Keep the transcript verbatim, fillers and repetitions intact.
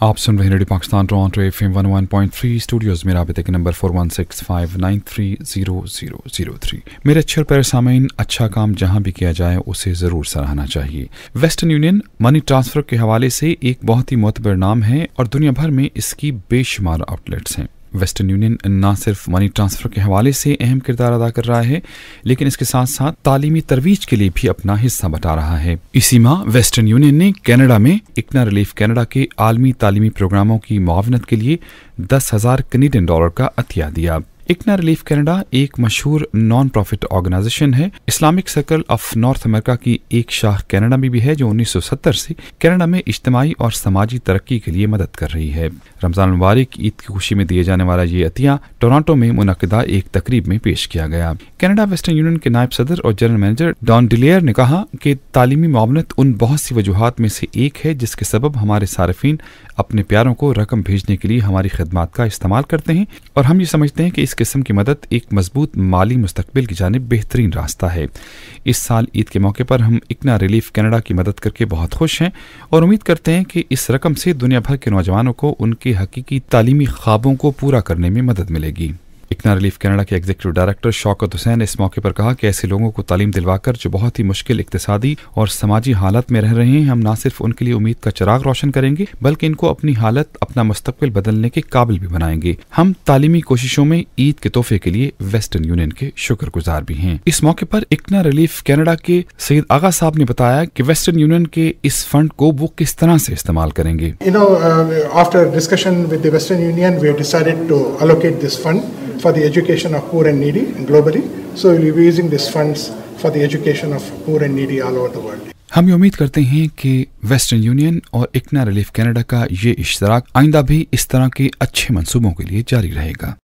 آپ سن رہے ہیں radio Pakistan Toronto F M one one point three studios میں رابطے کے نمبر four one six five nine three zero zero zero three. میرے اچھے اور پیارے سامعین، اچھا کام جہاں بھی کیا جائے اسے ضرور سراہنا چاہیے. ویسٹرن یونین منی ٹرانسفر کے حوالے سے ایک بہت ہی معتبر نام ہے اور دنیا بھر میں اس کی بے شمار آؤٹ لیٹس ہیں. ویسٹرن یونین نہ صرف منی ٹرانسفر کے حوالے سے اہم کردار ادا کر رہا ہے لیکن اس کے ساتھ ساتھ تعلیمی ترویج کے لیے بھی اپنا حصہ بٹا رہا ہے. اسی ماہ ویسٹرن یونین نے کینیڈا میں اکنا ریلیف کینیڈا کے عالمی تعلیمی پروگراموں کی معاونت کے لیے دس ہزار کنیڈین ڈالر کا عطیہ دیا. اکنا ریلیف کینیڈا ایک مشہور نان پروفٹ آرگنائزیشن ہے. Islamic Circle of North America کی ایک شاخ کینیڈا میں بھی ہے جو انیس سو ستر سے کینیڈا میں اجتماعی اور سماجی ترقی کے لیے مدد کر رہی ہے. رمضان المبارک عید کی خوشی میں دیے جانے والا یہ عطیہ ٹورانٹو میں منعقدہ ایک تقریب میں پیش کیا گیا. کینیڈا ویسٹرن یونین کے نائب صدر اور جنرل مینیجر ڈان ڈیلیئر نے کہا کہ تعلیمی معاونت ان بہت سی وجوہات میں سے ایک ہے جس کے سبب ہمارے صارفین اپنے پیاروں کو رقم بھیجنے کے لیے ہماری خدمات کا استعمال کرتے ہیں اور ہم یہ سمجھتے ہیں کہ اس قسم کی مدد ایک مضبوط مالی مستقبل کی جانب بہترین راستہ ہے. اس سال عید کے موقع پر ہم اکنا ریلیف کینیڈا کی مدد کر کے بہت خوش ہیں اور امید کرتے ہیں کہ اس رقم سے دنیا بھر کے نوجوانوں کو ان کے حقیقی تعلیمی خوابوں کو پورا کرنے میں مدد ملے گی. اکنا ریلیف کینیڈا کے ایگزیکٹو ڈائریکٹر شوکت حسین نے اس موقع پر کہا کہ ایسے لوگوں کو تعلیم دلوا کر جو بہت ہی مشکل اقتصادی اور سماجی حالت میں رہ رہے ہیں، ہم نہ صرف ان کے لیے امید کا چراغ روشن کریں گے بلکہ ان کو اپنی حالت، اپنا مستقبل بدلنے کے قابل بھی بنائیں گے. ہم تعلیمی کوششوں میں عید کے تحفے کے لیے ویسٹرن یونین کے شکر گزار بھی ہیں. اس موقع پر اکنا ریلیف کینیڈا کے سید آغا صاحب نے بتایا کہ ویسٹرن یونین کے اس فنڈ کو وہ کس طرح سے استعمال کریں گے. You know, uh, after discussion with the Western Union, we have decided to allocate this fund for the education of poor and needy globally. So we will be using these funds for the education of poor and needy all over the world. ہم یہ امید کرتے ہیں کہ western union اور اکنا Relief Canada کا یہ اشتراک آئندہ بھی اس طرح کے اچھے منصوبوں کے لیے جاری رہے گا.